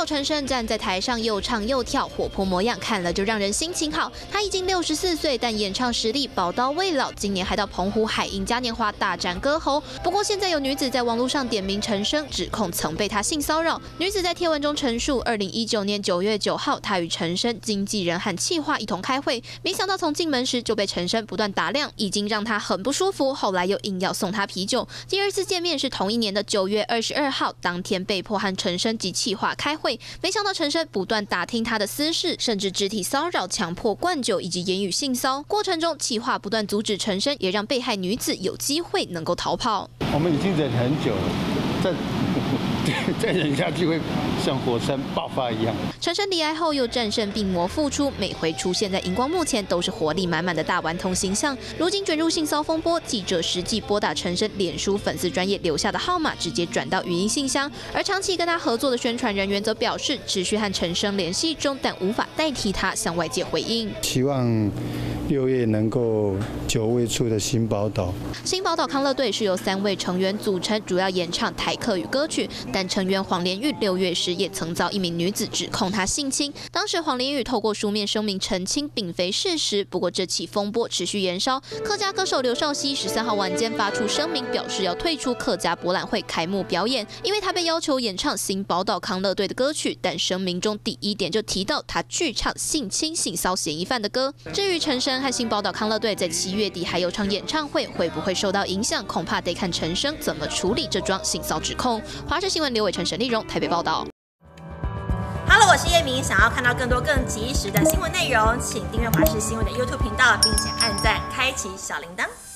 手陈升站在台上又唱又跳，活泼模样看了就让人心情好。他已经64岁，但演唱实力宝刀未老，今年还到澎湖海印嘉年华大展歌喉。不过现在有女子在网络上点名陈升，指控曾被他性骚扰。女子在贴文中陈述，2019年9月9号，她与陈升经纪人和企划一同开会，没想到从进门时就被陈升不断打量，已经让她很不舒服。后来又硬要送她啤酒。第二次见面是同一年的9月22号，当天被迫和陈升及企划开会，没想到陈升不断打听她的私事，甚至肢体骚扰、强迫灌酒以及言语性骚过程中，企划不断阻止陈升，也让被害女子有机会能够逃跑。 我们已经忍很久了，再忍下去会像火山爆发一样。 陈升离癌后又战胜病魔复出，每回出现在荧光幕前都是活力满满的大顽童形象。如今卷入性骚风波，记者实际拨打陈升脸书粉丝专页留下的号码，直接转到语音信箱。而长期跟他合作的宣传人员则表示，持续和陈升联系中，但无法代替他向外界回应。 希望6月能够久未出的新宝岛。 新宝岛康乐队是由3位成员组成，主要演唱台客语歌曲。但成员黄连玉6月时也曾遭一名女子指控他性侵，当时黄连玉透过书面声明澄清并非事实。不过这起风波持续延烧，客家歌手刘少熙13号晚间发出声明，表示要退出客家博览会开幕表演，因为他被要求演唱新宝岛康乐队的歌曲，但声明中第1点就提到他拒唱性侵性骚嫌疑犯的歌。至于陈升和新宝岛康乐队在7月底还有场演唱会，会不会受到影响，恐怕得看陈升怎么处理这桩性骚指控。华视新闻刘伟成、沈丽蓉台北报道。 Hello， 我是叶明。想要看到更多更及时的新闻内容，请订阅华视新闻的 YouTube 频道，并且按赞、开启小铃铛。